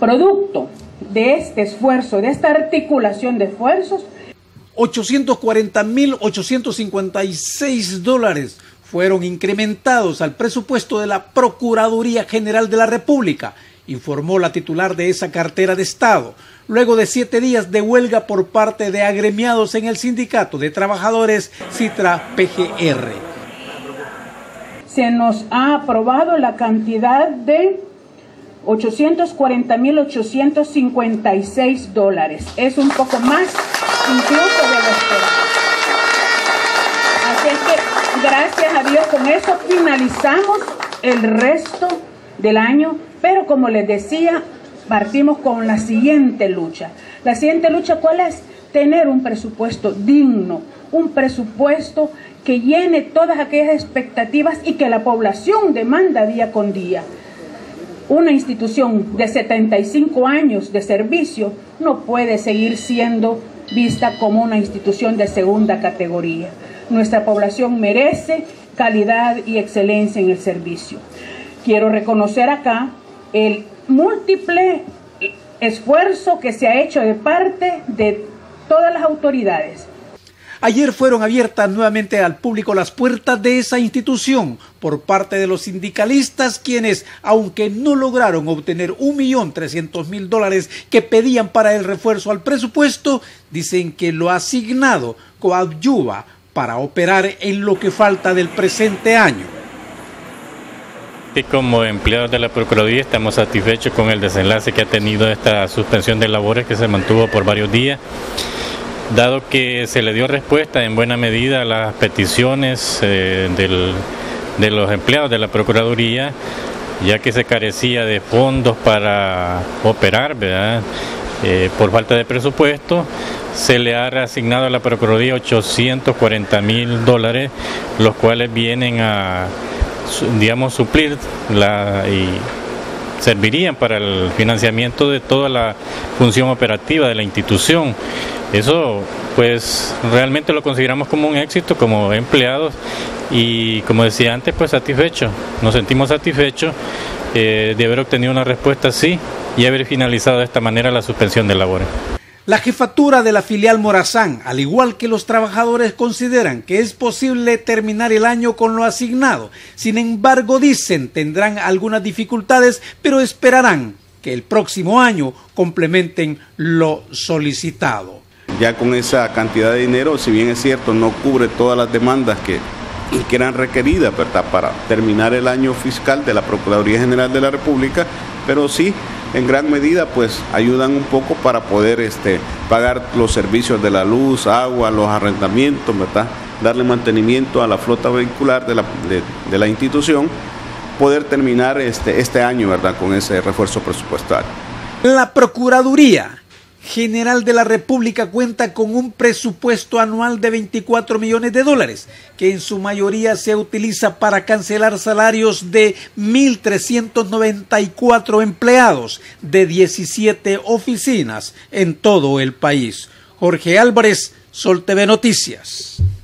Producto de este esfuerzo, de esta articulación de esfuerzos, $840.856 fueron incrementados al presupuesto de la Procuraduría General de la República, informó la titular de esa cartera de Estado, luego de 7 días de huelga por parte de agremiados en el Sindicato de Trabajadores Sitra-PGR. Se nos ha aprobado la cantidad de $840.856. Es un poco más incluso de lo esperado. Así es que, gracias a Dios, con eso finalizamos el resto del año, pero como les decía, partimos con la siguiente lucha. La siguiente lucha, ¿cuál es? Tener un presupuesto digno, un presupuesto que llene todas aquellas expectativas y que la población demanda día con día. Una institución de 75 años de servicio no puede seguir siendo vista como una institución de segunda categoría. Nuestra población merece calidad y excelencia en el servicio. Quiero reconocer acá el múltiple esfuerzo que se ha hecho de parte de todas las autoridades. Ayer fueron abiertas nuevamente al público las puertas de esa institución por parte de los sindicalistas, quienes, aunque no lograron obtener $1.300.000 que pedían para el refuerzo al presupuesto, dicen que lo asignado coadyuva para operar en lo que falta del presente año. Y como empleados de la Procuraduría estamos satisfechos con el desenlace que ha tenido esta suspensión de labores que se mantuvo por varios días, dado que se le dio respuesta en buena medida a las peticiones de los empleados de la Procuraduría, ya que se carecía de fondos para operar, ¿verdad? Por falta de presupuesto. Se le ha reasignado a la Procuraduría $840.000, los cuales vienen a, digamos, suplir y servirían para el financiamiento de toda la función operativa de la institución. Eso pues realmente lo consideramos como un éxito como empleados y, como decía antes, pues satisfechos. Nos sentimos satisfechos de haber obtenido una respuesta así y haber finalizado de esta manera la suspensión de labores. La jefatura de la filial Morazán, al igual que los trabajadores, consideran que es posible terminar el año con lo asignado. Sin embargo, dicen, tendrán algunas dificultades, pero esperarán que el próximo año complementen lo solicitado. Ya con esa cantidad de dinero, si bien es cierto, no cubre todas las demandas que eran requeridas, ¿verdad?, para terminar el año fiscal de la Procuraduría General de la República, pero sí, en gran medida, pues ayudan un poco para poder pagar los servicios de la luz, agua, los arrendamientos, ¿verdad?, darle mantenimiento a la flota vehicular de la institución, poder terminar este año, ¿verdad?, con ese refuerzo presupuestario. La Procuraduría General de la República cuenta con un presupuesto anual de $24 millones, que en su mayoría se utiliza para cancelar salarios de 1.394 empleados de 17 oficinas en todo el país. Jorge Álvarez, Sol TV Noticias.